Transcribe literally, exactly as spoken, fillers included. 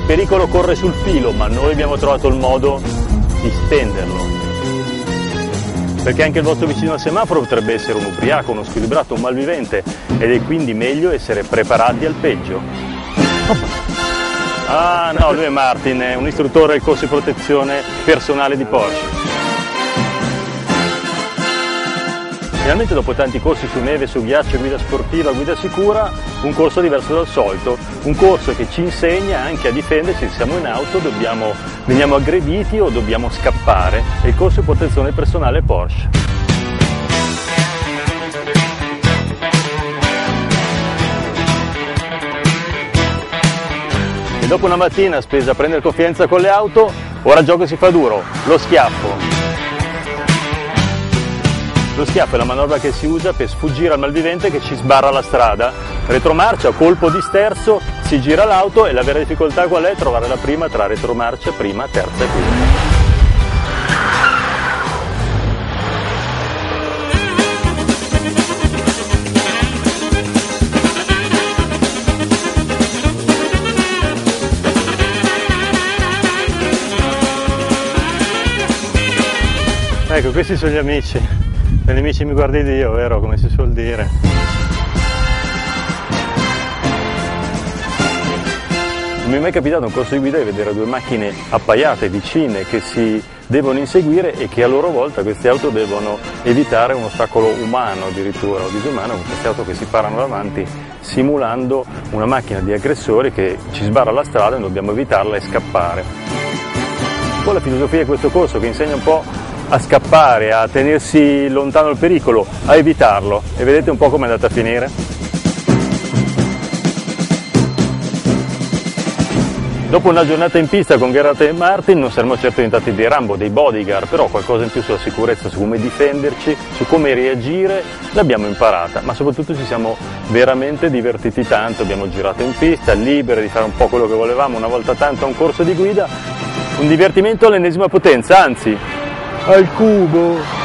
pericolo corre sul filo, ma noi abbiamo trovato il modo di stenderlo. Perché anche il vostro vicino al semaforo potrebbe essere un ubriaco, uno squilibrato, un malvivente, ed è quindi meglio essere preparati al peggio. Ah no, lui è Martin, è un istruttore del corso di protezione personale di Porsche. Finalmente dopo tanti corsi su neve, su ghiaccio, guida sportiva, guida sicura, un corso diverso dal solito, un corso che ci insegna anche a difenderci se siamo in auto, dobbiamo, veniamo aggrediti o dobbiamo scappare, è il corso di protezione personale Porsche. E dopo una mattina spesa a prendere confidenza con le auto, ora il gioco si fa duro, lo schiaffo. Lo schiaffo è la manovra che si usa per sfuggire al malvivente che ci sbarra la strada. Retromarcia, colpo di sterzo, si gira l'auto e la vera difficoltà qual è? Trovare la prima tra retromarcia, prima, terza e quinta. Ecco, questi sono gli amici. Per gli amici mi guardi Dio, vero? Come si suol dire. Non mi è mai capitato un corso di guida di vedere due macchine appaiate, vicine, che si devono inseguire e che a loro volta queste auto devono evitare un ostacolo umano addirittura, o disumano, con queste auto che si parano davanti simulando una macchina di aggressori che ci sbarra la strada e dobbiamo evitarla e scappare. Poi la filosofia di questo corso che insegna un po' a scappare, a tenersi lontano dal pericolo, a evitarlo. E vedete un po' come è andata a finire? Dopo una giornata in pista con Gerhard e Martin non saremmo certo diventati dei Rambo, dei bodyguard, però qualcosa in più sulla sicurezza, su come difenderci, su come reagire, l'abbiamo imparata, ma soprattutto ci siamo veramente divertiti tanto, abbiamo girato in pista, liberi di fare un po' quello che volevamo, una volta tanto a un corso di guida, un divertimento all'ennesima potenza, anzi al cubo.